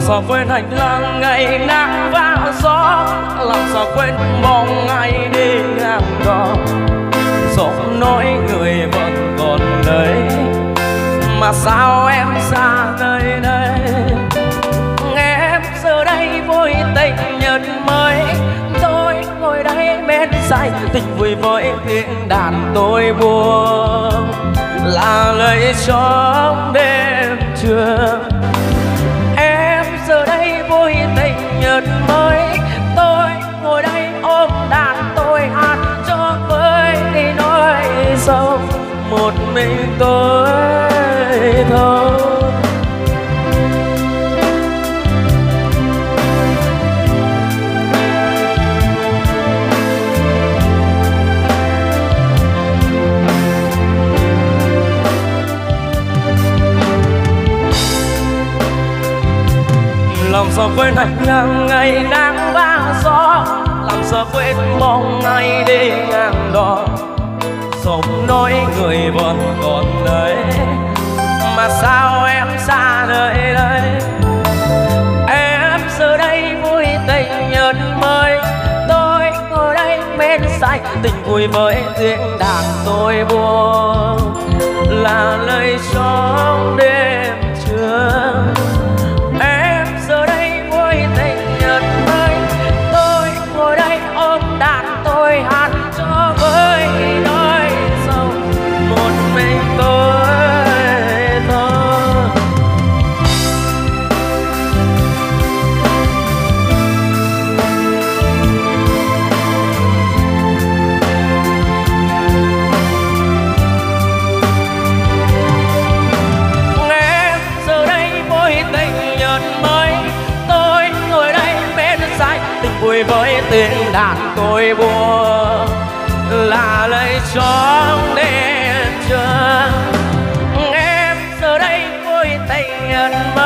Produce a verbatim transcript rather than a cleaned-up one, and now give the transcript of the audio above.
sao quên hành lang ngày nắng và gió, làm sao quên bóng ngày đi ngang đó. Giọng nói người vẫn còn đấy, mà sao em xa nơi đây. Nghe em giờ đây vui tình nhân mới, tôi ngồi đây bên say tình vui với tiếng đàn tôi buông, là lời trong đêm trường. Em giờ đây vui tình nhân mới, tôi ngồi đây ôm đàn tôi hát cho với nỗi sâu một mình tôi thôi. Làm sao quên hành lang ngày nắng và gió, làm sao quên bóng ngày đi ngang đó. Giọng nói người vẫn còn đấy, mà sao em xa nơi đây. Em giờ đây vui tình nhân mới, tôi ngồi đây bên say tình vui với tiếng đàn tôi buông, là lời trong đêm trường. Em giờ đây vui tình nhân mới, tôi ngồi đây ôm đàn tôi hát cho với nỗi sầu một mình tôi thôi. Nghe giờ đây vui tình nhân mới, tôi ngồi đây bên say tình vui với tiếng đàn tôi buông, là lời trong đêm trường. Em giờ đây vui tình nhân mới,